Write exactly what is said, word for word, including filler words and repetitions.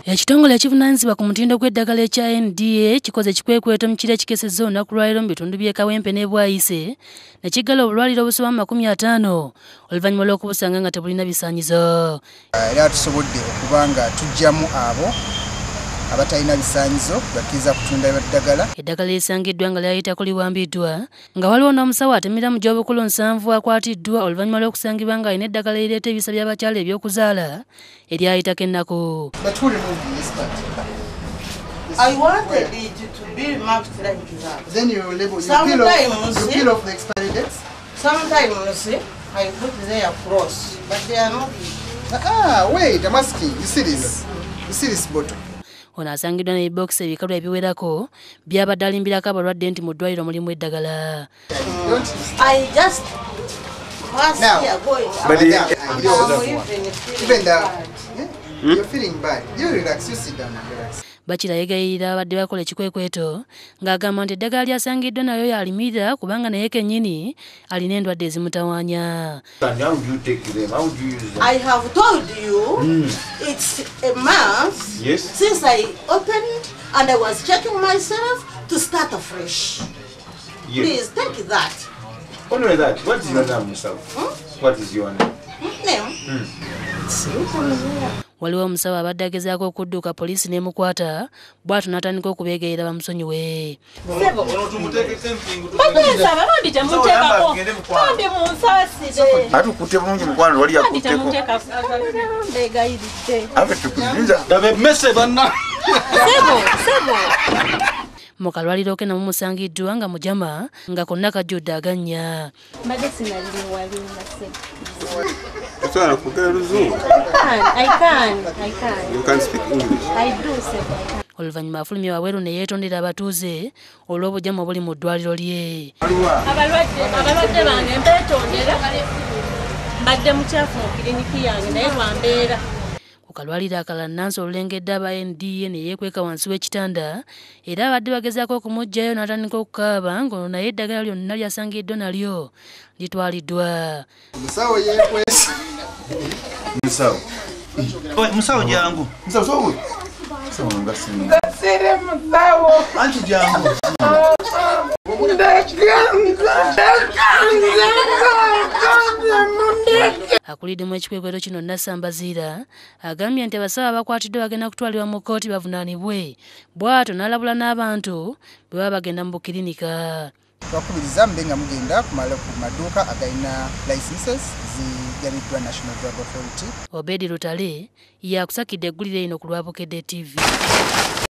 Ekitongole ekivunaanyizibwa ku mutindo gw'eddagala ekya N D A kikoze ekikwekweto mu kiro ekikesezza olunaku lwaleero mu bitundu by'e Kawempe ne Bwayise ne kiggala obulwaliro obusoba mu makumi ataano oluvannyuma lw'okubusanga nga tebulina bisaanyizo. Era tusobodde okuba nga tuggyamu abo abatalina bisaanyizo bakkiriza kutunda eddagala. Eddagala lisangiddwa nga lyayitako liwambiddwa nga waliwo n'omusawo atemera mu gy'obukulu nsanvu akwatiddwa oluvannyuma lw'okusangibwa nga alina eddagala erireeta ebisa by'abakyala eby'okuzaala eryayitako ennaku. I wanted it to be marked like that. Then you label, you peel off, you peel off the expiry dates? Sometimes I put there cross, but they are not. Ah, wait, I'm asking. You see this? You see this bottle? Ono asangiddwa n'ebibokisi ebikalu ebiwerako by'abadde alimbirako abalwadde nti mu ddwaliro mulimu eddagala. I just pass here going. But even that, you're feeling bad. You relax, you sit down and relax. Bakira yegayirira abadde bakola ekikwekweto ng'agamba nti eddagala lyasangiddwa nayo yalimirira kubanga naye kennyini alina endwadde ezimutawaanya. I have told you mm. it's a month yes. since I opened and I was checking myself to start afresh. Yes. Please take that. Only that. What is your name, Omusawo? Hmm? What is your name? Name? Hmm. Waliwo omusawo abadde agezaako okudduka poliisi n'emukwata bw'atyo n'atandika okubeegayira bamusonyiwe. Atukutte bulungi mukwano lwali yakutteko. Mu kalwaliro ke namwe musangiddwa nga mujama nga konna kajjudde agannya. I can, I can, I can. You can speak English. I do, sir. Oluvannyuma afulumye wabweru ne yeetondera abatuuze olw'obujama obuli mu ddwaliro lye. Abalwadde abalwadde bange mbeetondera mbadde mukyafu mu kiriniki yange naye lwambeera. Ku kalwaliro akalala Nansi olulengedde aba N D A ne yeekweka wansi w'ekitanda era abadde bagezaako okumuggyayo n'atandika okukaaba ng'olwo naye eddagala lyonna lyasangiddwa nalyo litwaliddwa. Omusawo yeekwese. Omusawo. Omusawo jangu. Omusawo sobo. Omusawo ngasini. Gasere musawo. Anti jangu. Akuliddemu ekikwekweto kino Nassambaziira agambye nti abasawo abakwatiddwa bagenda kutwalibwa mu kkooti bavunaanibwe bw'atyo n'alabula n'abantu bwe baba bagenda mu bukirinika. Twakubiriza mbe nga mugenda kumala ku maduuka agalina licenses zigaliddwa National Drug Authority. Obedi Lutale yakusakidde eggulire lino ku Lwabukedde T V.